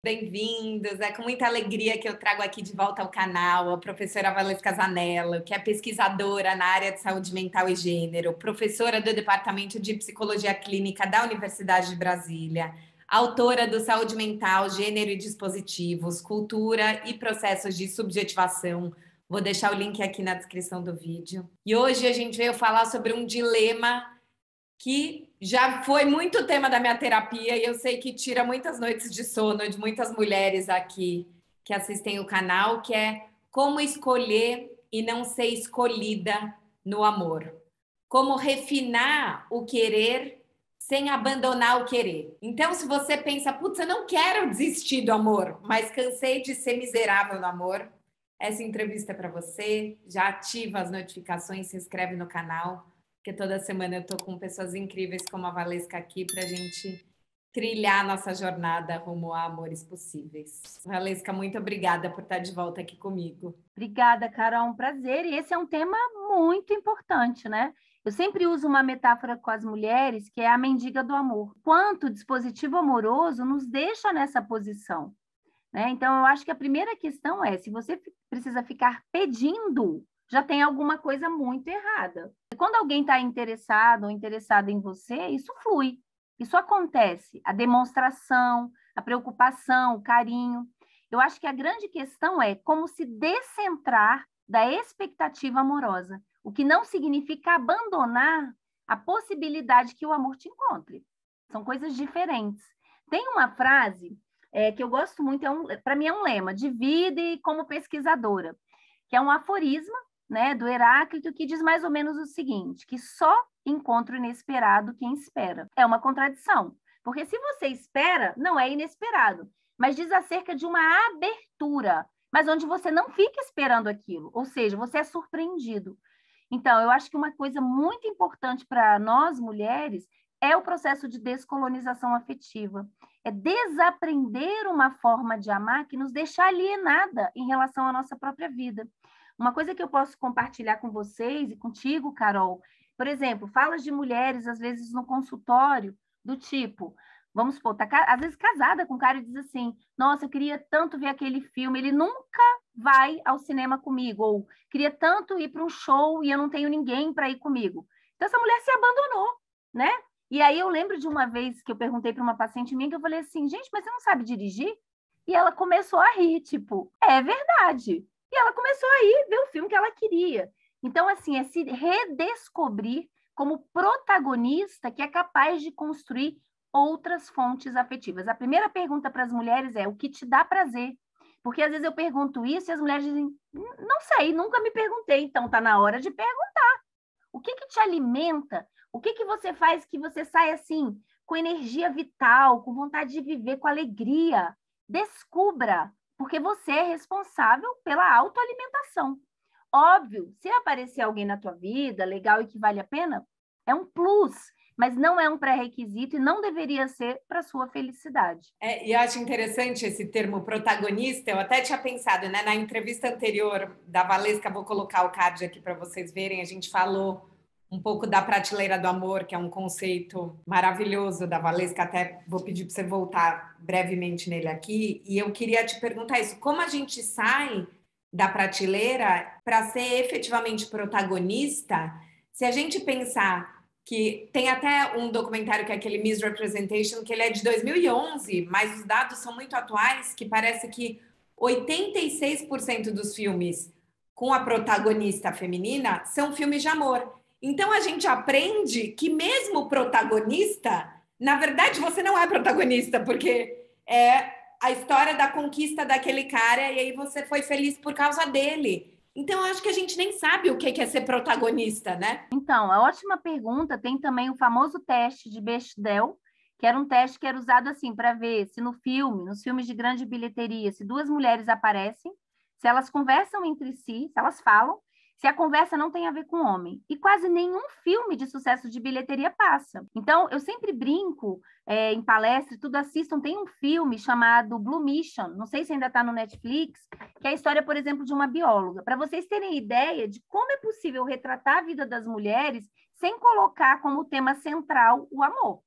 Bem-vindos. É com muita alegria que eu trago aqui de volta ao canal a professora Valesca Zanello, que é pesquisadora na área de saúde mental e gênero, professora do Departamento de Psicologia Clínica da Universidade de Brasília, autora do Saúde Mental, Gênero e Dispositivos, Cultura e Processos de Subjetivação. Vou deixar o link aqui na descrição do vídeo. E hoje a gente veio falar sobre um dilema que já foi muito tema da minha terapia e eu sei que tira muitas noites de sono de muitas mulheres aqui que assistem o canal, que é como escolher e não ser escolhida no amor. Como refinar o querer sem abandonar o querer. Então, se você pensa, putz, eu não quero desistir do amor, mas cansei de ser miserável no amor, essa entrevista é para você. Já ativa as notificações, se inscreve no canal, porque toda semana eu estou com pessoas incríveis como a Valesca aqui para a gente trilhar a nossa jornada rumo a amores possíveis. Valesca, muito obrigada por estar de volta aqui comigo. Obrigada, Carol, um prazer. E esse é um tema muito importante, né? Eu sempre uso uma metáfora com as mulheres, que é a mendiga do amor. Quanto o dispositivo amoroso nos deixa nessa posição, né? Então, eu acho que a primeira questão é, se você precisa ficar pedindo, já tem alguma coisa muito errada. Quando alguém está interessado ou interessada em você, isso flui, isso acontece. A demonstração, a preocupação, o carinho. Eu acho que a grande questão é como se descentrar da expectativa amorosa, o que não significa abandonar a possibilidade que o amor te encontre. São coisas diferentes. Tem uma frase que eu gosto muito, para mim é um lema, de vida e como pesquisadora, que é um aforisma, né, do Heráclito, que diz mais ou menos o seguinte, que só encontra o inesperado quem espera. É uma contradição, porque se você espera, não é inesperado, mas diz acerca de uma abertura, mas onde você não fica esperando aquilo, ou seja, você é surpreendido. Então, eu acho que uma coisa muito importante para nós, mulheres, é o processo de descolonização afetiva. É desaprender uma forma de amar que nos deixa alienada em relação à nossa própria vida. Uma coisa que eu posso compartilhar com vocês e contigo, Carol, por exemplo, falas de mulheres, às vezes, no consultório, do tipo, vamos supor, às vezes casada com um cara e diz assim, nossa, eu queria tanto ver aquele filme, ele nunca vai ao cinema comigo, ou queria tanto ir para um show e eu não tenho ninguém para ir comigo. Então, essa mulher se abandonou, né? E aí eu lembro de uma vez que eu perguntei para uma paciente minha, que eu falei assim, gente, mas você não sabe dirigir? E ela começou a rir, tipo, é verdade. E ela começou a ir ver o filme que ela queria. Então, assim, é se redescobrir como protagonista que é capaz de construir outras fontes afetivas. A primeira pergunta para as mulheres é, o que te dá prazer? Porque às vezes eu pergunto isso e as mulheres dizem, não sei, nunca me perguntei. Então, está na hora de perguntar. O que te alimenta? O que você faz que você sai assim, com energia vital, com vontade de viver, com alegria? Descubra, porque você é responsável pela autoalimentação. Óbvio, se aparecer alguém na tua vida, legal e que vale a pena, é um plus, mas não é um pré-requisito e não deveria ser para sua felicidade. E eu acho interessante esse termo protagonista. Eu até tinha pensado, né? Na entrevista anterior da Valesca, vou colocar o card aqui para vocês verem, a gente falou um pouco da prateleira do amor, que é um conceito maravilhoso da Valesca, até vou pedir para você voltar brevemente nele aqui, e eu queria te perguntar isso, como a gente sai da prateleira para ser efetivamente protagonista, se a gente pensar que tem até um documentário que é aquele Misrepresentation, que ele é de 2011, mas os dados são muito atuais, que parece que 86% dos filmes com a protagonista feminina são filmes de amor. Então, a gente aprende que mesmo protagonista, na verdade, você não é protagonista, porque é a história da conquista daquele cara e aí você foi feliz por causa dele. Então, eu acho que a gente nem sabe o que é ser protagonista, né? Então, a ótima pergunta. Tem também o famoso teste de Bechdel, que era um teste que era usado assim para ver se no filme, nos filmes de grande bilheteria, se duas mulheres aparecem, se elas conversam entre si, se elas falam, se a conversa não tem a ver com homem. E quase nenhum filme de sucesso de bilheteria passa. Então, eu sempre brinco em palestra, tudo assistam, tem um filme chamado Blue Mission, não sei se ainda está no Netflix, que é a história, por exemplo, de uma bióloga. Para vocês terem ideia de como é possível retratar a vida das mulheres sem colocar como tema central o amor.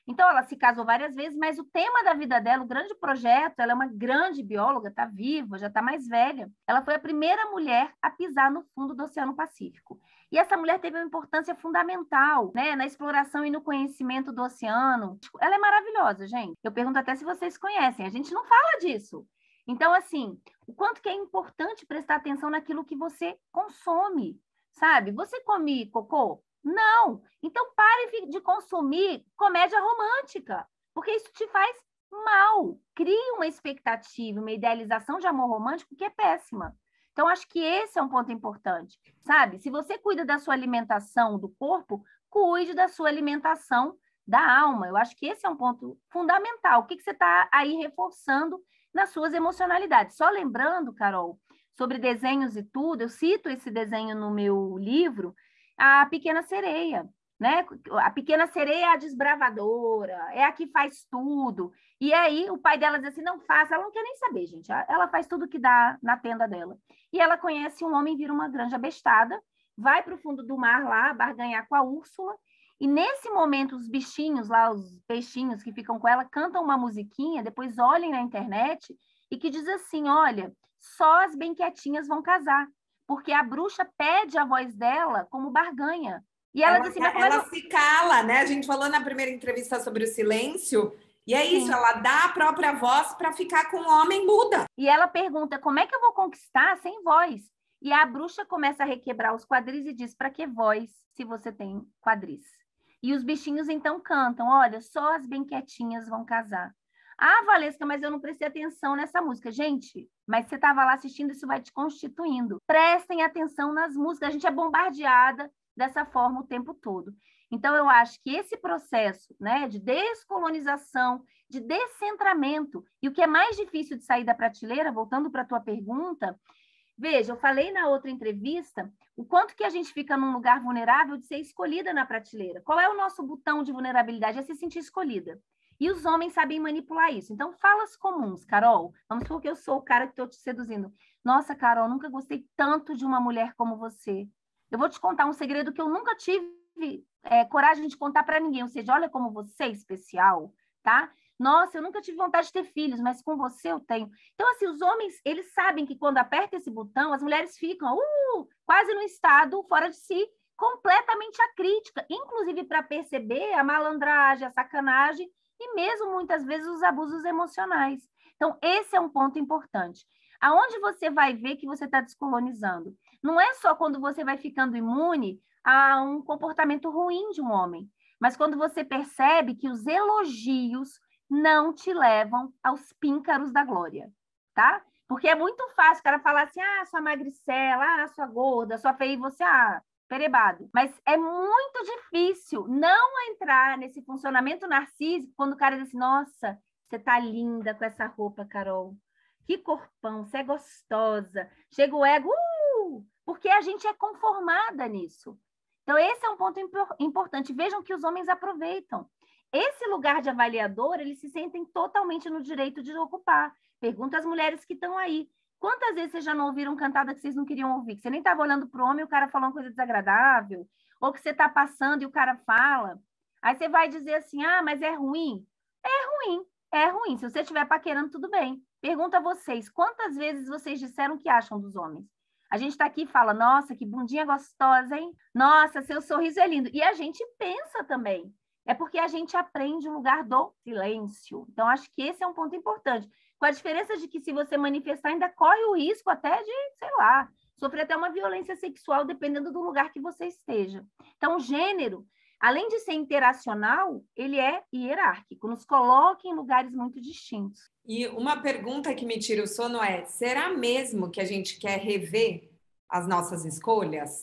Então, ela se casou várias vezes, mas o tema da vida dela, o grande projeto, ela é uma grande bióloga, está viva, já está mais velha. Ela foi a primeira mulher a pisar no fundo do Oceano Pacífico. E essa mulher teve uma importância fundamental, né, na exploração e no conhecimento do oceano. Ela é maravilhosa, gente. Eu pergunto até se vocês conhecem. A gente não fala disso. Então, assim, o quanto que é importante prestar atenção naquilo que você consome, sabe? Você come cocô? Não. Então, pare de consumir comédia romântica, porque isso te faz mal. Cria uma expectativa, uma idealização de amor romântico que é péssima. Então, acho que esse é um ponto importante, sabe? Se você cuida da sua alimentação do corpo, cuide da sua alimentação da alma. Eu acho que esse é um ponto fundamental. O que você está aí reforçando nas suas emocionalidades? Só lembrando, Carol, sobre desenhos e tudo, eu cito esse desenho no meu livro, A Pequena Sereia, né? A Pequena Sereia é a desbravadora, é a que faz tudo. E aí o pai dela diz assim, não faça, ela não quer nem saber, gente. Ela faz tudo que dá na tenda dela. E ela conhece um homem, vira uma grande abestada, vai para o fundo do mar lá, barganhar com a Úrsula, e nesse momento os bichinhos lá, os peixinhos que ficam com ela, cantam uma musiquinha, depois olhem na internet, e que diz assim, olha, só as bem quietinhas vão casar, porque a bruxa pede a voz dela como barganha. E ela diz assim, mas como ela se cala, né? A gente falou na primeira entrevista sobre o silêncio, e é isso, Sim. ela dá a própria voz para ficar com o homem muda. E ela pergunta, como é que eu vou conquistar sem voz? E a bruxa começa a requebrar os quadris e diz, para que voz se você tem quadris? E os bichinhos então cantam, olha, só as bem quietinhas vão casar. Ah, Valesca, mas eu não prestei atenção nessa música. Gente, mas você estava lá assistindo, isso vai te constituindo. Prestem atenção nas músicas, a gente é bombardeada dessa forma o tempo todo. Então, eu acho que esse processo, né, de descolonização, de descentramento, e o que é mais difícil de sair da prateleira, voltando para a tua pergunta, veja, eu falei na outra entrevista o quanto que a gente fica num lugar vulnerável de ser escolhida na prateleira. Qual é o nosso botão de vulnerabilidade? É se sentir escolhida. E os homens sabem manipular isso. Então, falas comuns, Carol. Vamos supor que eu sou o cara que estou te seduzindo. Nossa, Carol, nunca gostei tanto de uma mulher como você. Eu vou te contar um segredo que eu nunca tive coragem de contar para ninguém. Ou seja, olha como você é especial, tá? Nossa, eu nunca tive vontade de ter filhos, mas com você eu tenho. Então, assim, os homens, eles sabem que quando aperta esse botão, as mulheres ficam quase no estado fora de si, completamente acrítica, inclusive para perceber a malandragem, a sacanagem e mesmo, muitas vezes, os abusos emocionais. Então, esse é um ponto importante. Aonde você vai ver que você está descolonizando? Não é só quando você vai ficando imune a um comportamento ruim de um homem, mas quando você percebe que os elogios não te levam aos píncaros da glória, tá? Porque é muito fácil o cara falar assim, sua magricela, sua gorda, sua feia, e você, perebado. Mas é muito difícil não entrar nesse funcionamento narcísico quando o cara diz assim, nossa, você tá linda com essa roupa, Carol. Que corpão, você é gostosa. Chega o ego, porque a gente é conformada nisso. Então, esse é um ponto importante. Vejam que os homens aproveitam. Esse lugar de avaliador, eles se sentem totalmente no direito de ocupar. Pergunta às mulheres que estão aí. Quantas vezes vocês já não ouviram cantada que vocês não queriam ouvir? Que você nem estava olhando para o homem e o cara falou uma coisa desagradável? Ou que você está passando e o cara fala? Aí você vai dizer assim, mas é ruim? É ruim, é ruim. Se você estiver paquerando, tudo bem. Pergunta a vocês, quantas vezes vocês disseram o que acham dos homens? A gente está aqui e fala, nossa, que bundinha gostosa, hein? Nossa, seu sorriso é lindo. E a gente pensa também. É porque a gente aprende o lugar do silêncio. Então, acho que esse é um ponto importante. Com a diferença de que se você manifestar, ainda corre o risco até de, sei lá, sofrer até uma violência sexual, dependendo do lugar que você esteja. Então, o gênero, além de ser interacional, ele é hierárquico, nos coloca em lugares muito distintos. E uma pergunta que me tira o sono é, será mesmo que a gente quer rever as nossas escolhas?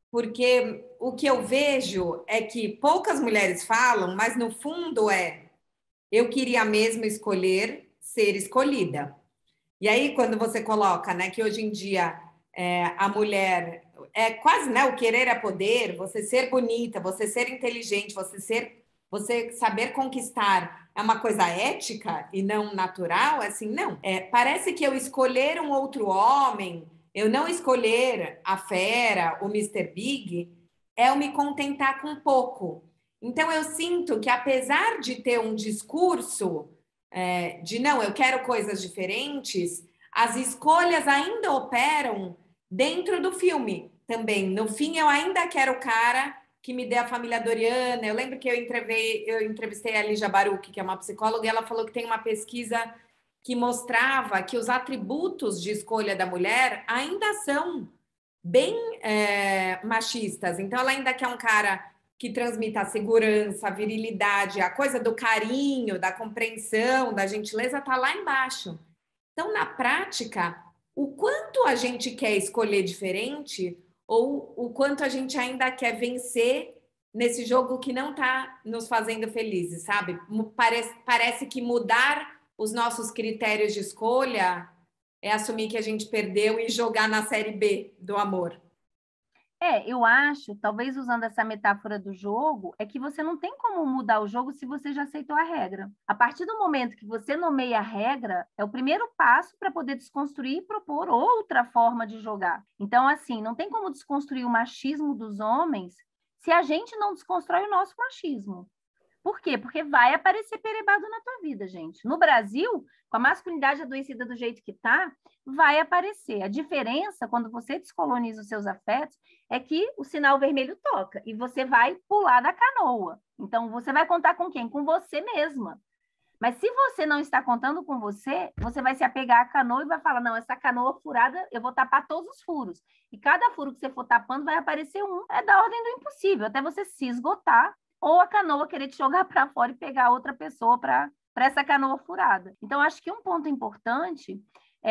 Porque o que eu vejo é que poucas mulheres falam, mas no fundo eu queria mesmo escolher ser escolhida. E aí, quando você coloca, né, que hoje em dia a mulher é quase, né, o querer é poder, você ser bonita, você ser inteligente, você saber conquistar é uma coisa ética e não natural, assim, não. Parece que eu escolher um outro homem, eu não escolher a fera, o Mr. Big, é eu me contentar com pouco. Então, eu sinto que, apesar de ter um discurso de não, eu quero coisas diferentes, as escolhas ainda operam dentro do filme também. No fim, eu ainda quero o cara que me dê a família Doriana. Eu lembro que eu entrevistei a Lígia Baruch, que é uma psicóloga, e ela falou que tem uma pesquisa que mostrava que os atributos de escolha da mulher ainda são bem machistas. Então, ela ainda quer um cara que transmita a segurança, a virilidade, a coisa do carinho, da compreensão, da gentileza, tá lá embaixo. Então, na prática, o quanto a gente quer escolher diferente ou o quanto a gente ainda quer vencer nesse jogo que não está nos fazendo felizes, sabe? Parece que mudar os nossos critérios de escolha é assumir que a gente perdeu e jogar na série B do amor. Eu acho, talvez usando essa metáfora do jogo, é que você não tem como mudar o jogo se você já aceitou a regra. A partir do momento que você nomeia a regra, é o primeiro passo para poder desconstruir e propor outra forma de jogar. Então, assim, não tem como desconstruir o machismo dos homens se a gente não desconstrói o nosso machismo. Por quê? Porque vai aparecer perebado na tua vida, gente. No Brasil, com a masculinidade adoecida do jeito que tá, vai aparecer. A diferença, quando você descoloniza os seus afetos, é que o sinal vermelho toca e você vai pular da canoa. Então, você vai contar com quem? Com você mesma. Mas se você não está contando com você, você vai se apegar à canoa e vai falar, não, essa canoa furada, eu vou tapar todos os furos. E cada furo que você for tapando, vai aparecer um. É da ordem do impossível, até você se esgotar ou a canoa querer te jogar para fora e pegar outra pessoa para essa canoa furada. Então, acho que um ponto importante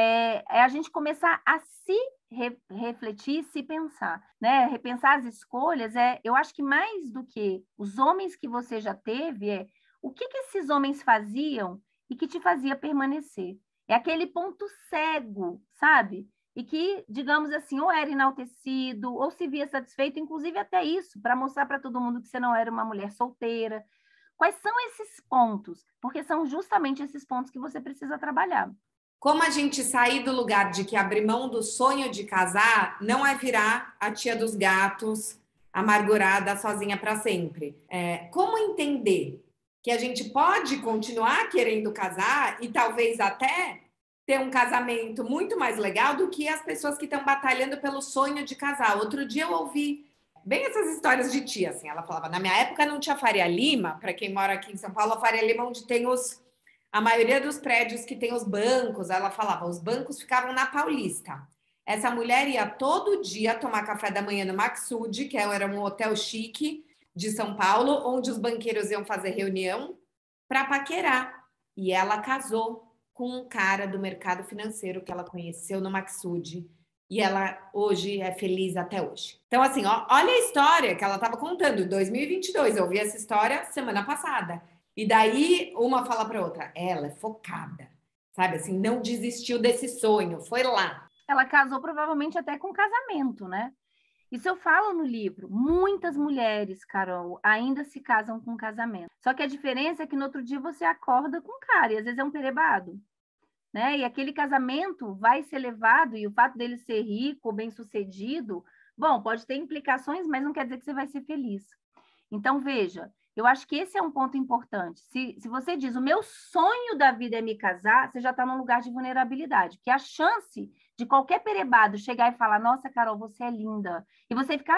é a gente começar a se refletir, se pensar, né? Repensar as escolhas, eu acho que mais do que os homens que você já teve, o que esses homens faziam e que te fazia permanecer. É aquele ponto cego, sabe? E que, digamos assim, ou era enaltecido, ou se via satisfeito, inclusive até isso, para mostrar para todo mundo que você não era uma mulher solteira. Quais são esses pontos? Porque são justamente esses pontos que você precisa trabalhar. Como a gente sair do lugar de que abrir mão do sonho de casar não é virar a tia dos gatos, amargurada, sozinha para sempre. Como entender que a gente pode continuar querendo casar e talvez até ter um casamento muito mais legal do que as pessoas que estão batalhando pelo sonho de casar. Outro dia eu ouvi bem essas histórias de tia, assim, ela falava, na minha época não tinha Faria Lima, para quem mora aqui em São Paulo, a Faria Lima é onde tem a maioria dos prédios que tem os bancos, ela falava, os bancos ficavam na Paulista. Essa mulher ia todo dia tomar café da manhã no Maxud, que era um hotel chique de São Paulo, onde os banqueiros iam fazer reunião para paquerar. E ela casou com um cara do mercado financeiro que ela conheceu no Maxud. E ela hoje é feliz até hoje. Então, assim, olha a história que ela estava contando em 2022. Eu ouvi essa história semana passada. E daí uma fala para outra, ela é focada, sabe? Assim, não desistiu desse sonho, foi lá. Ela casou provavelmente até com casamento, né? Isso eu falo no livro. Muitas mulheres, Carol, ainda se casam com casamento. Só que a diferença é que no outro dia você acorda com cara, e às vezes é um perebado, né? E aquele casamento vai ser levado, e o fato dele ser rico, bem-sucedido, bom, pode ter implicações, mas não quer dizer que você vai ser feliz. Então, veja, eu acho que esse é um ponto importante. Se você diz, o meu sonho da vida é me casar, você já está num lugar de vulnerabilidade, porque a chance de qualquer perebado chegar e falar, nossa, Carol, você é linda, e você ficar,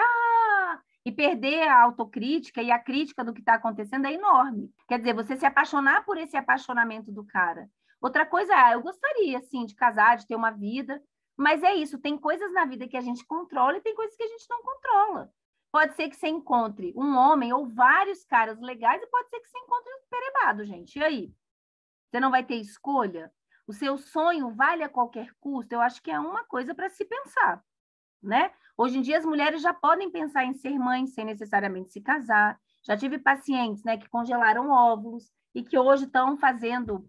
e perder a autocrítica e a crítica do que está acontecendo é enorme. Quer dizer, você se apaixonar por esse apaixonamento do cara. Outra coisa, eu gostaria, sim, de casar, de ter uma vida, mas é isso, tem coisas na vida que a gente controla e tem coisas que a gente não controla. Pode ser que você encontre um homem ou vários caras legais e pode ser que você encontre um perebado, gente. E aí? Você não vai ter escolha? O seu sonho vale a qualquer custo? Eu acho que é uma coisa para se pensar, né? Hoje em dia as mulheres já podem pensar em ser mães sem necessariamente se casar. Já tive pacientes, né, que congelaram óvulos e que hoje estão fazendo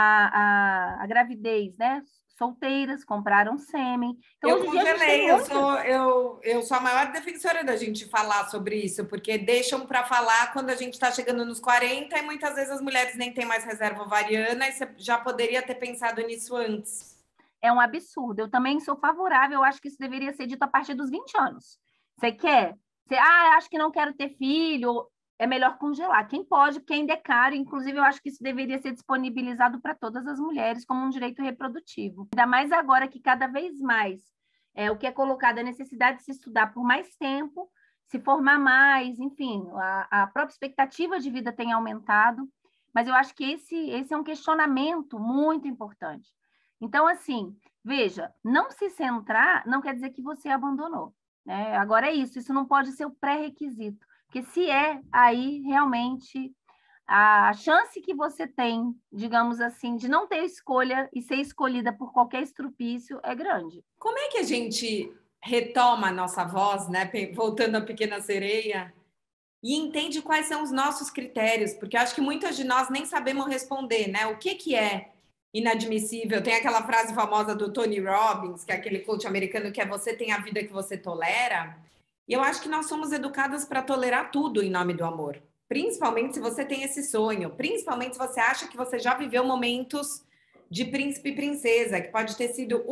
a gravidez, né? Solteiras, compraram sêmen. Então, Eu hoje em dia a gente tem congelei, muita... eu sou a maior defensora da gente falar sobre isso, porque deixam para falar quando a gente está chegando nos 40 e muitas vezes as mulheres nem têm mais reserva ovariana e você já poderia ter pensado nisso antes. É um absurdo. Eu também sou favorável, eu acho que isso deveria ser dito a partir dos 20 anos. Você quer? Acho que não quero ter filho. é melhor congelar. Quem pode, quem ainda é caro, inclusive eu acho que isso deveria ser disponibilizado para todas as mulheres como um direito reprodutivo. Ainda mais agora que cada vez mais o que é colocado, a necessidade de se estudar por mais tempo, se formar mais, enfim, a própria expectativa de vida tem aumentado, mas eu acho que esse é um questionamento muito importante. Então, assim, veja, não se centrar não quer dizer que você abandonou, né? Agora é isso não pode ser o pré-requisito, porque se aí realmente a chance que você tem, digamos assim, de não ter escolha e ser escolhida por qualquer estrupício é grande. Como é que a gente retoma a nossa voz, né? Voltando à Pequena Sereia, e entende quais são os nossos critérios? Porque eu acho que muitas de nós nem sabemos responder, né? O que é inadmissível? Tem aquela frase famosa do Tony Robbins, que é aquele coach americano, que é você tem a vida que você tolera. E eu acho que nós somos educadas para tolerar tudo em nome do amor. Principalmente se você tem esse sonho. Principalmente se você acha que você já viveu momentos de príncipe e princesa, que pode ter sido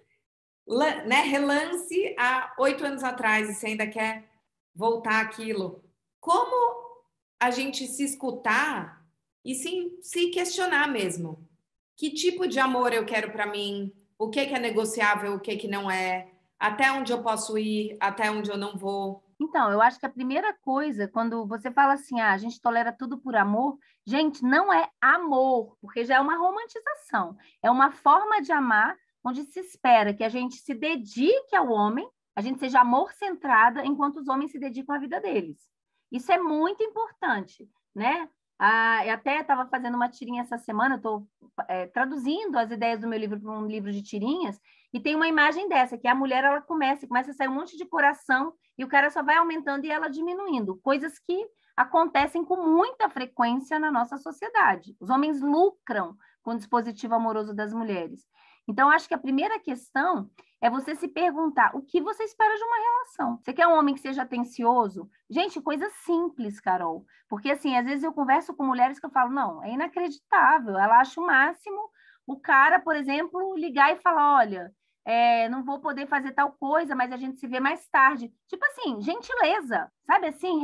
relance há 8 anos atrás e você ainda quer voltar àquilo. Como a gente se escutar e se questionar mesmo? Que tipo de amor eu quero para mim? O que é negociável, o que não é? Até onde eu posso ir, até onde eu não vou? Então, eu acho que a primeira coisa, quando você fala assim, a gente tolera tudo por amor, gente, não é amor, porque já é uma romantização. É uma forma de amar onde se espera que a gente se dedique ao homem, a gente seja amor-centrada, enquanto os homens se dedicam à vida deles. Isso é muito importante, né? Eu até estava fazendo uma tirinha essa semana, eu estou traduzindo as ideias do meu livro para um livro de tirinhas, e tem uma imagem dessa, que a mulher ela começa a sair um monte de coração, e o cara só vai aumentando e ela diminuindo. Coisas que acontecem com muita frequência na nossa sociedade. Os homens lucram com o dispositivo amoroso das mulheres. Então, acho que a primeira questão é você se perguntar o que você espera de uma relação. Você quer um homem que seja atencioso? Gente, coisa simples, Carol. Porque, assim, às vezes eu converso com mulheres que eu falo, não, é inacreditável. Ela acha o máximo o cara, por exemplo, ligar e falar, olha, não vou poder fazer tal coisa, mas a gente se vê mais tarde. Tipo assim, gentileza, sabe assim?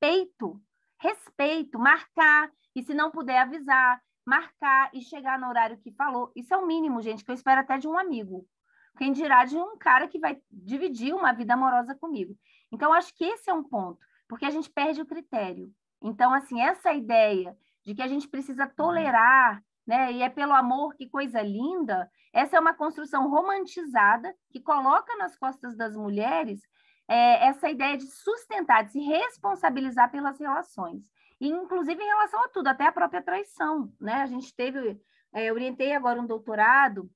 Respeito, marcar, e se não puder avisar, marcar e chegar no horário que falou. Isso é o mínimo, gente, que eu espero até de um amigo. Quem dirá de um cara que vai dividir uma vida amorosa comigo. Então, acho que esse é um ponto, porque a gente perde o critério. Então, assim, essa ideia de que a gente precisa tolerar, né? E é pelo amor, que coisa linda. Essa é uma construção romantizada que coloca nas costas das mulheres essa ideia de sustentar, de se responsabilizar pelas relações. E, inclusive, em relação a tudo, até a própria traição, né? A gente eu orientei agora um doutorado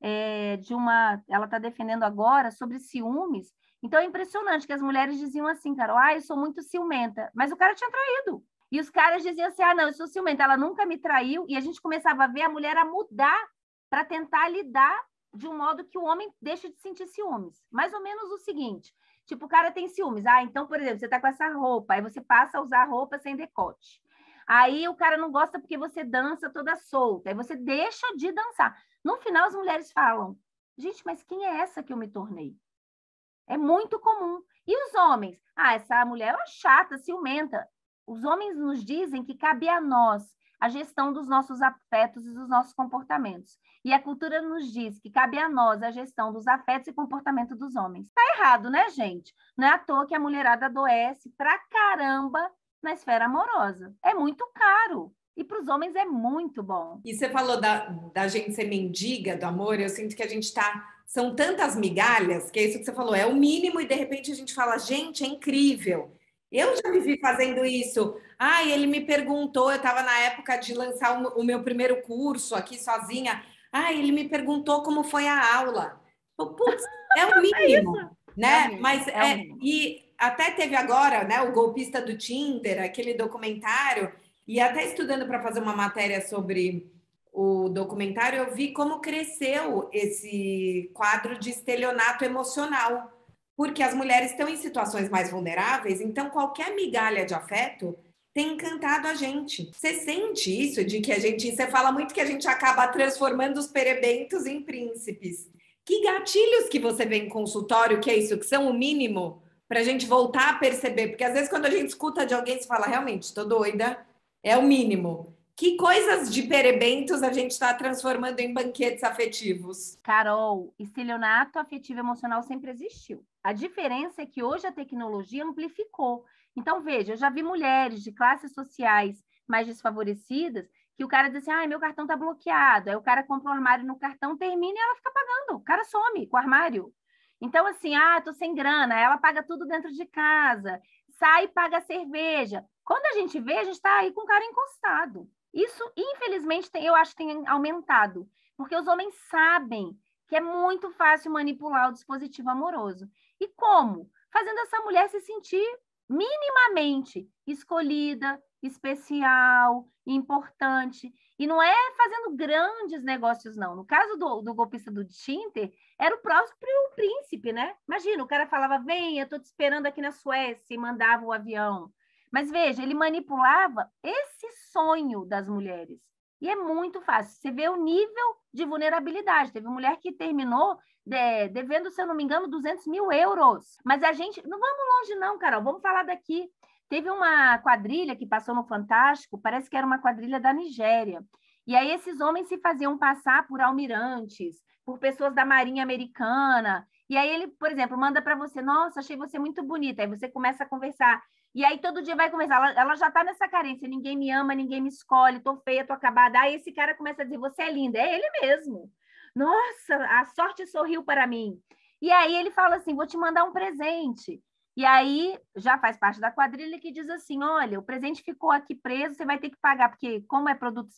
ela está defendendo agora sobre ciúmes. Então, é impressionante que as mulheres diziam assim, Carol, eu sou muito ciumenta, mas o cara tinha traído. E os caras diziam assim, não, eu sou ciumenta, ela nunca me traiu, e a gente começava a ver a mulher a mudar para tentar lidar de um modo que o homem deixe de sentir ciúmes. Mais ou menos o seguinte, tipo, o cara tem ciúmes, então, por exemplo, você está com essa roupa, aí você passa a usar a roupa sem decote. Aí o cara não gosta porque você dança toda solta, aí você deixa de dançar. No final, as mulheres falam, gente, mas quem é essa que eu me tornei? É muito comum. E os homens? Essa mulher é chata, ciumenta. Os homens nos dizem que cabe a nós a gestão dos nossos afetos e dos nossos comportamentos. E a cultura nos diz que cabe a nós a gestão dos afetos e comportamento dos homens. Tá errado, né, gente? Não é à toa que a mulherada adoece pra caramba na esfera amorosa. É muito caro. E para os homens é muito bom. E você falou da gente ser mendiga do amor, eu sinto que a gente são tantas migalhas, que é isso que você falou, é o mínimo, e de repente a gente fala, gente, é incrível. Eu já me vi fazendo isso. Ele me perguntou, eu estava na época de lançar o meu primeiro curso aqui sozinha. Ele me perguntou como foi a aula. Putz, é o mínimo, né? Mas e até teve agora, né, o golpista do Tinder, aquele documentário, e até estudando para fazer uma matéria sobre o documentário, eu vi como cresceu esse quadro de estelionato emocional. Porque as mulheres estão em situações mais vulneráveis, então qualquer migalha de afeto tem encantado a gente. Você sente isso de que você fala muito que a gente acaba transformando os perebentos em príncipes. Que gatilhos que você vê em consultório, que é isso, que são o mínimo para a gente voltar a perceber, porque às vezes quando a gente escuta de alguém, se fala, realmente, estou doida, é o mínimo. Que coisas de perebentos a gente está transformando em banquetes afetivos? Carol, estelionato afetivo emocional sempre existiu. A diferença é que hoje a tecnologia amplificou. Então, veja, eu já vi mulheres de classes sociais mais desfavorecidas que o cara diz assim, meu cartão está bloqueado. Aí o cara compra um armário no cartão, termina e ela fica pagando. O cara some com o armário. Então, assim, tô sem grana. Ela paga tudo dentro de casa. Sai e paga a cerveja. Quando a gente vê, a gente está aí com o cara encostado. Isso, infelizmente, eu acho que tem aumentado. Porque os homens sabem que é muito fácil manipular o dispositivo amoroso. E como? Fazendo essa mulher se sentir minimamente escolhida, especial, importante. E não é fazendo grandes negócios, não. No caso do golpista do Tinder, era o próprio príncipe, né? Imagina, o cara falava, vem, eu estou te esperando aqui na Suécia, e mandava o avião. Mas veja, ele manipulava esse sonho das mulheres. E é muito fácil. Você vê o nível de vulnerabilidade. Teve mulher que terminou devendo, se eu não me engano, 200 mil euros. Mas a gente... Não vamos longe não, Carol. Vamos falar daqui. Teve uma quadrilha que passou no Fantástico, parece que era uma quadrilha da Nigéria. E aí esses homens se faziam passar por almirantes, por pessoas da Marinha Americana. E aí ele, por exemplo, manda para você, nossa, achei você muito bonita. Aí você começa a conversar. E aí todo dia vai começar, ela já tá nessa carência, ninguém me ama, ninguém me escolhe, tô feia, tô acabada. Aí esse cara começa a dizer, você é linda, é ele mesmo. Nossa, a sorte sorriu para mim. E aí ele fala assim, vou te mandar um presente. E aí já faz parte da quadrilha que diz assim, olha, o presente ficou aqui preso, você vai ter que pagar, porque como é produto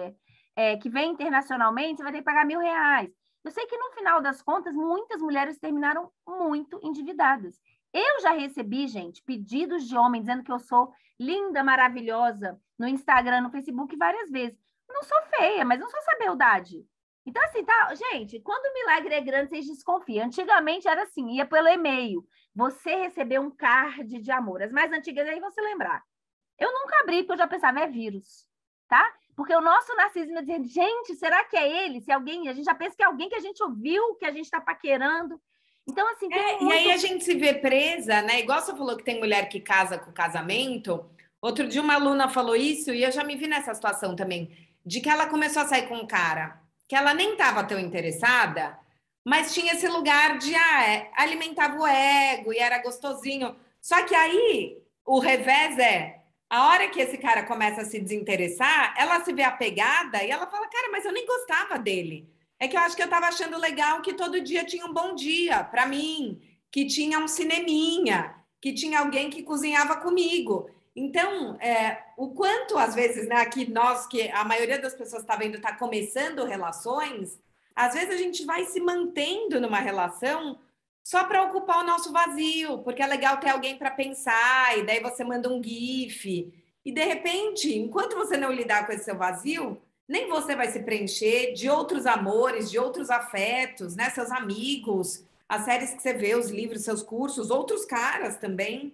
que vem internacionalmente, você vai ter que pagar R$1.000. Eu sei que no final das contas, muitas mulheres terminaram muito endividadas. Eu já recebi, gente, pedidos de homem dizendo que eu sou linda, maravilhosa no Instagram, no Facebook várias vezes. Não sou feia, mas não sou essa beldade. Então, assim, tá, gente, quando o milagre é grande, vocês desconfiam. Antigamente era assim, ia pelo e-mail. Você recebeu um card de amor. As mais antigas aí você lembrar. Eu nunca abri, porque eu já pensava, é vírus, tá? Porque o nosso narcisismo é dizer, gente, será que é ele? Se alguém, a gente já pensa que é alguém que a gente ouviu, que a gente está paquerando. Então, assim, E aí a gente se vê presa, né? Igual você falou que tem mulher que casa com casamento. Outro dia uma aluna falou isso e eu já me vi nessa situação também, de que ela começou a sair com um cara que ela nem estava tão interessada, mas tinha esse lugar de alimentava o ego e era gostosinho. Só que aí o revés é a hora que esse cara começa a se desinteressar, ela se vê apegada e ela fala, cara, mas eu nem gostava dele. É que eu acho que eu estava achando legal que todo dia tinha um bom dia para mim, que tinha um cineminha, que tinha alguém que cozinhava comigo. Então, o quanto às vezes, né, aqui nós, que a maioria das pessoas está vendo, está começando relações, às vezes a gente vai se mantendo numa relação só para ocupar o nosso vazio, porque é legal ter alguém para pensar, e daí você manda um GIF. E de repente, enquanto você não lidar com esse seu vazio, nem você vai se preencher de outros amores, de outros afetos, né? Seus amigos, as séries que você vê, os livros, seus cursos, outros caras também.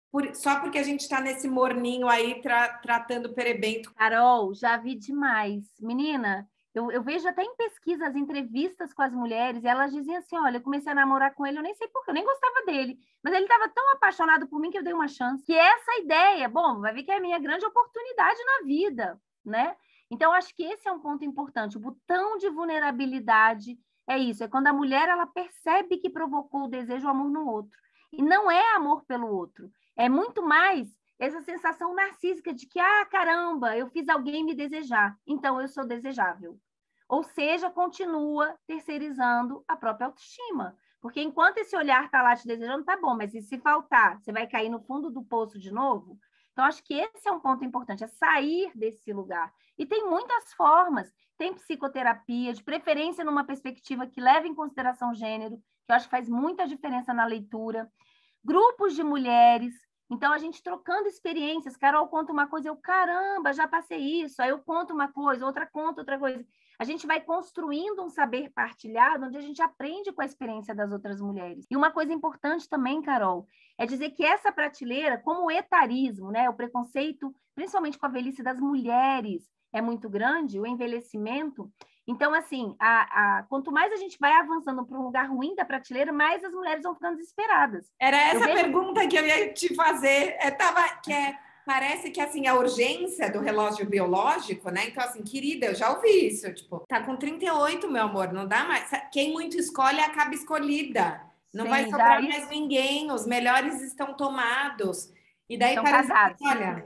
Só porque a gente está nesse morninho aí tratando perebento. Carol, já vi demais. Menina, eu vejo até em pesquisas, entrevistas com as mulheres, e elas diziam assim, olha, eu comecei a namorar com ele, eu nem sei porquê, eu nem gostava dele, mas ele estava tão apaixonado por mim que eu dei uma chance. Que essa ideia, bom, vai ver que é a minha grande oportunidade na vida, né? Então, acho que esse é um ponto importante. O botão de vulnerabilidade é isso, é quando a mulher ela percebe que provocou o desejo, o amor no outro. E não é amor pelo outro, é muito mais essa sensação narcísica de que, caramba, eu fiz alguém me desejar, então eu sou desejável. Ou seja, continua terceirizando a própria autoestima. Porque enquanto esse olhar está lá te desejando, tá bom, mas e se faltar, você vai cair no fundo do poço de novo? Então, acho que esse é um ponto importante, é sair desse lugar. E tem muitas formas. Tem psicoterapia, de preferência numa perspectiva que leva em consideração o gênero, que eu acho que faz muita diferença na leitura. Grupos de mulheres. Então, a gente trocando experiências. Carol conta uma coisa, eu, caramba, já passei isso. Aí eu conto uma coisa, outra conta outra coisa. A gente vai construindo um saber partilhado, onde a gente aprende com a experiência das outras mulheres. E uma coisa importante também, Carol, é dizer que essa prateleira, como o etarismo, né, o preconceito, principalmente com a velhice das mulheres, é muito grande, o envelhecimento. Então, assim, quanto mais a gente vai avançando para um lugar ruim da prateleira, mais as mulheres vão ficando desesperadas. Era essa pergunta que eu ia te fazer. Parece que assim, a urgência do relógio biológico, né? Então, assim, querida, eu já ouvi isso. Tipo, tá com 38, meu amor, não dá mais. Quem muito escolhe acaba escolhida. Não vai sobrar mais ninguém, os melhores estão tomados. E daí estão parece casados. que, olha,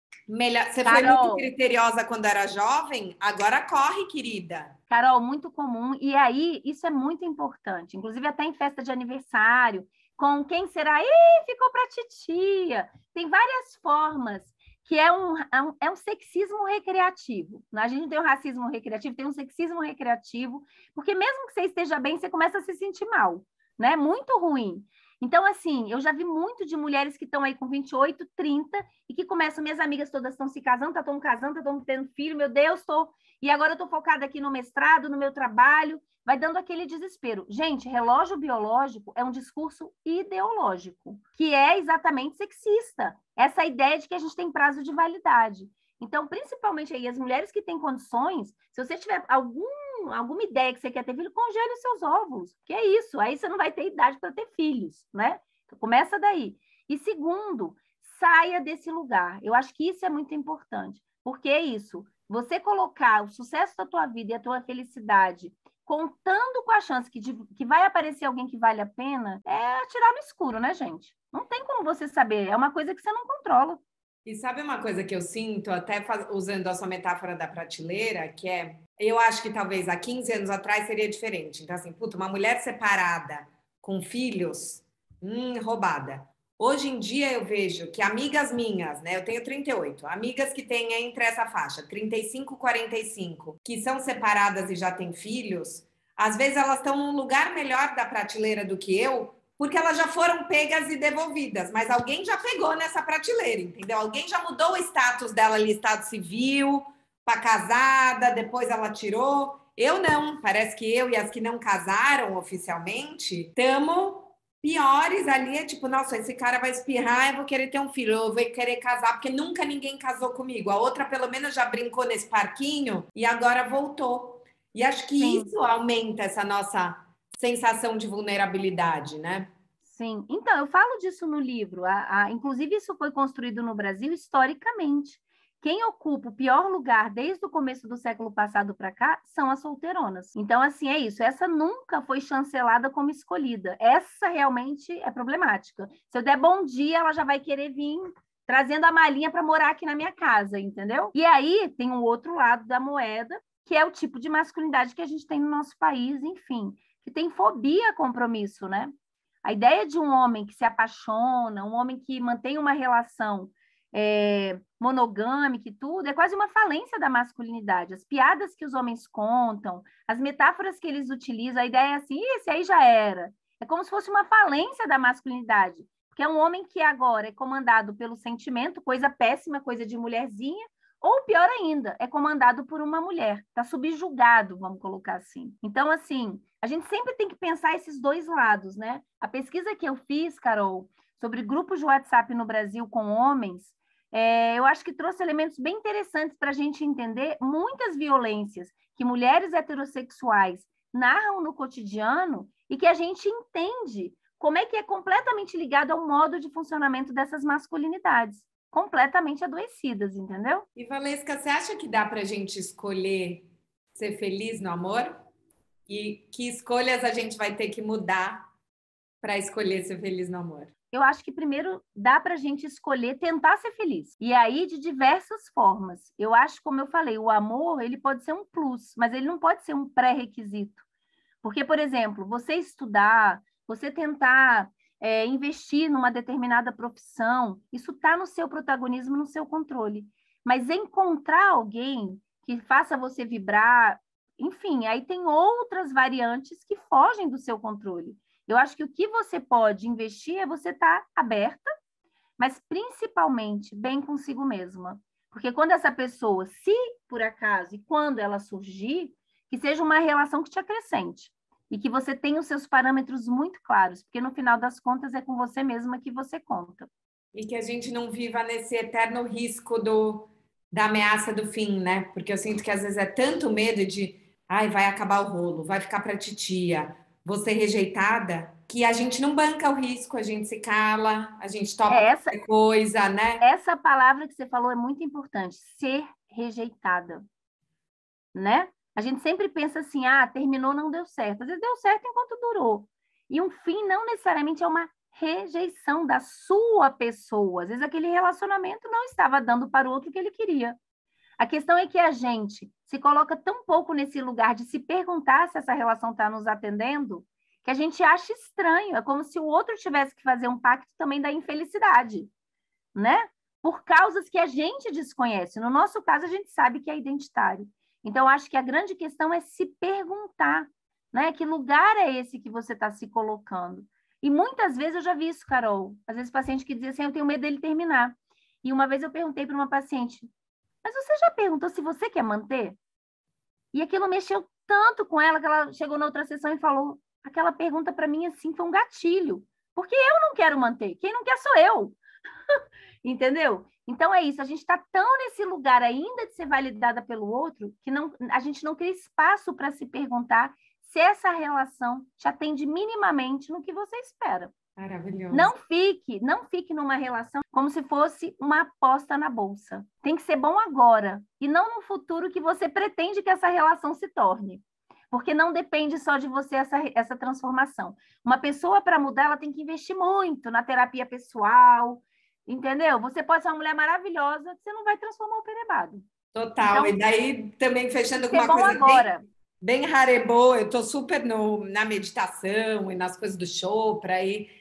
você foi muito criteriosa quando era jovem, agora corre, querida. Carol, muito comum. E aí, isso é muito importante. Inclusive, até em festa de aniversário, com quem será? Ih, ficou para titia. Tem várias formas, que é um sexismo recreativo. A gente não tem um racismo recreativo, tem um sexismo recreativo, porque mesmo que você esteja bem, você começa a se sentir mal, né? Muito ruim. Então, assim, eu já vi muito de mulheres que estão aí com 28, 30, e que começam, minhas amigas todas estão se casando, estão casando, estão tendo filho, meu Deus, e agora eu estou focada aqui no mestrado, no meu trabalho, vai dando aquele desespero. Gente, relógio biológico é um discurso ideológico, que é exatamente sexista. Essa ideia de que a gente tem prazo de validade. Então, principalmente aí, as mulheres que têm condições, se você tiver alguma ideia que você quer ter filho, congele os seus ovos, que é isso. Aí você não vai ter idade para ter filhos, né? Então, começa daí. E segundo, saia desse lugar. Eu acho que isso é muito importante, porque é isso. Você colocar o sucesso da tua vida e a tua felicidade contando com a chance que vai aparecer alguém que vale a pena, é atirar no escuro, né, gente? Não tem como você saber. É uma coisa que você não controla. E sabe uma coisa que eu sinto, até usando a sua metáfora da prateleira, que é, eu acho que talvez há 15 anos atrás seria diferente. Então, assim, puta, uma mulher separada com filhos, roubada. Hoje em dia eu vejo que amigas minhas, né, eu tenho 38, amigas que têm entre essa faixa, 35, 45, que são separadas e já têm filhos, às vezes elas estão num lugar melhor da prateleira do que eu, porque elas já foram pegas e devolvidas, mas alguém já pegou nessa prateleira, entendeu? Alguém já mudou o status dela ali, estado civil, para casada, depois ela tirou. Eu não, parece que eu e as que não casaram oficialmente, estamos piores ali, é tipo, nossa, esse cara vai espirrar, eu vou querer ter um filho, eu vou querer casar, porque nunca ninguém casou comigo. A outra, pelo menos, já brincou nesse parquinho e agora voltou. E acho que Sim. isso aumenta essa nossa sensação de vulnerabilidade, né? Sim. Então, eu falo disso no livro. Inclusive, isso foi construído no Brasil historicamente. Quem ocupa o pior lugar desde o começo do século passado para cá são as solteironas. Então, assim, é isso. Essa nunca foi chancelada como escolhida. Essa realmente é problemática. Se eu der bom dia, ela já vai querer vir trazendo a malinha para morar aqui na minha casa, entendeu? E aí tem um outro lado da moeda, que é o tipo de masculinidade que a gente tem no nosso país, enfim, que tem fobia a compromisso, né? A ideia de um homem que se apaixona, um homem que mantém uma relação monogâmica e tudo, é quase uma falência da masculinidade. As piadas que os homens contam, as metáforas que eles utilizam, a ideia é assim, esse aí já era. É como se fosse uma falência da masculinidade, porque é um homem que agora é comandado pelo sentimento, coisa péssima, coisa de mulherzinha, ou pior ainda, é comandado por uma mulher, está subjugado, vamos colocar assim. Então, assim, a gente sempre tem que pensar esses dois lados, né? A pesquisa que eu fiz, Carol, sobre grupos de WhatsApp no Brasil com homens, eu acho que trouxe elementos bem interessantes para a gente entender muitas violências que mulheres heterossexuais narram no cotidiano e que a gente entende como é que é completamente ligado ao modo de funcionamento dessas masculinidades, completamente adoecidas, entendeu? E, Valesca, você acha que dá para a gente escolher ser feliz no amor? E que escolhas a gente vai ter que mudar para escolher ser feliz no amor? Eu acho que primeiro dá para a gente escolher tentar ser feliz. E aí, de diversas formas. Eu acho, como eu falei, o amor ele pode ser um plus, mas ele não pode ser um pré-requisito. Porque, por exemplo, você estudar, você tentar investir numa determinada profissão, isso está no seu protagonismo, no seu controle. Mas encontrar alguém que faça você vibrar, enfim, aí tem outras variantes que fogem do seu controle. Eu acho que o que você pode investir é você estar aberta, mas principalmente bem consigo mesma. Porque quando essa pessoa, se por acaso e quando ela surgir, que seja uma relação que te acrescente e que você tenha os seus parâmetros muito claros, porque no final das contas é com você mesma que você conta. E que a gente não viva nesse eterno risco da ameaça do fim, né? Porque eu sinto que às vezes é tanto medo de ai, vai acabar o rolo, vai ficar para titia, vou ser rejeitada, que a gente não banca o risco, a gente se cala, a gente topa É essa, qualquer coisa, né? essa palavra que você falou é muito importante, ser rejeitada, né? A gente sempre pensa assim, ah, terminou, não deu certo. Às vezes deu certo enquanto durou. E um fim não necessariamente é uma rejeição da sua pessoa. Às vezes aquele relacionamento não estava dando para o outro o que ele queria. A questão é que a gente se coloca tão pouco nesse lugar de se perguntar se essa relação está nos atendendo, que a gente acha estranho. É como se o outro tivesse que fazer um pacto também da infelicidade, né? Por causas que a gente desconhece. No nosso caso, a gente sabe que é identitário. Então, acho que a grande questão é se perguntar, né? Que lugar é esse que você está se colocando? E muitas vezes eu já vi isso, Carol. Às vezes paciente que dizia assim, eu tenho medo dele terminar. E uma vez eu perguntei para uma paciente, mas você já perguntou se você quer manter? E aquilo mexeu tanto com ela que ela chegou na outra sessão e falou, aquela pergunta para mim assim foi um gatilho, porque eu não quero manter, quem não quer sou eu. Entendeu? Então é isso, a gente está tão nesse lugar ainda de ser validada pelo outro que não, a gente não cria espaço para se perguntar se essa relação te atende minimamente no que você espera. Maravilhoso. Não fique numa relação como se fosse uma aposta na bolsa. Tem que ser bom agora e não no futuro que você pretende que essa relação se torne. Porque não depende só de você essa transformação. Uma pessoa, para mudar, ela tem que investir muito na terapia pessoal, entendeu? Você pode ser uma mulher maravilhosa, você não vai transformar o perebado. Total. Então, E daí também tem fechando que com ser uma bom coisa agora. bem Haribô, eu estou super na meditação e nas coisas do Chopra. Aí,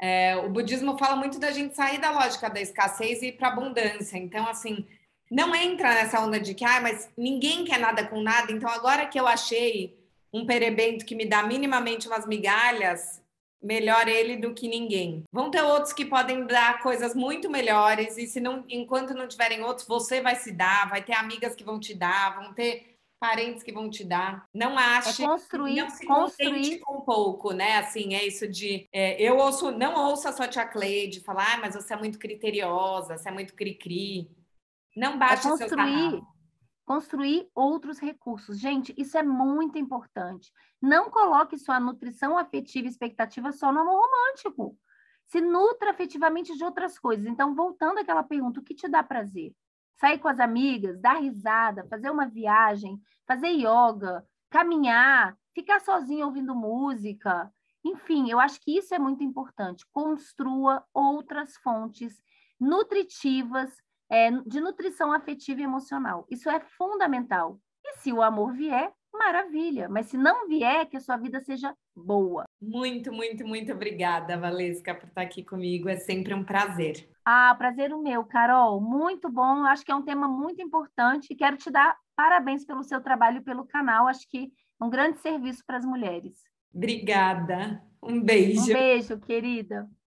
o budismo fala muito da gente sair da lógica da escassez e ir para a abundância. Então, assim, não entra nessa onda de que, mas ninguém quer nada com nada. Então, agora que eu achei um perebento que me dá minimamente umas migalhas, melhor ele do que ninguém. Vão ter outros que podem dar coisas muito melhores e se não, enquanto não tiverem outros, você vai se dar, vai ter amigas que vão te dar, vão ter parentes que vão te dar. Não É ache, não construir, se contente construir. com pouco, né? Assim, é isso de eu ouço, não ouça só a tia Cleide falar, mas você é muito criteriosa, você é muito cri-cri. Não É baixe seu construir sarrafo. construir outros recursos. Gente, isso é muito importante. Não coloque sua nutrição afetiva e expectativa só no amor romântico. Se nutra afetivamente de outras coisas. Então, voltando àquela pergunta, o que te dá prazer? Sair com as amigas, dar risada, fazer uma viagem, fazer yoga, caminhar, ficar sozinho ouvindo música. Enfim, eu acho que isso é muito importante. Construa outras fontes nutritivas de nutrição afetiva e emocional. Isso é fundamental. E se o amor vier, maravilha. Mas se não vier, que a sua vida seja boa. Muito, muito, muito obrigada, Valesca, por estar aqui comigo. É sempre um prazer. Ah, prazer o meu, Carol. Muito bom. Acho que é um tema muito importante. Quero te dar parabéns pelo seu trabalho e pelo canal. Acho que é um grande serviço para as mulheres. Obrigada. Um Um beijo. beijo, querida.